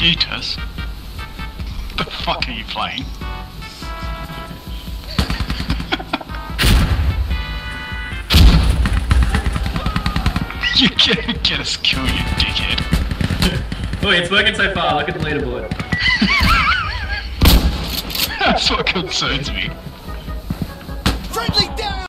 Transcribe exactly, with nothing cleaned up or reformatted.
computers? The fuck are you playing? You can't get us killed, you dickhead. Wait, it's working so far. Look at the leaderboard. That's what concerns me.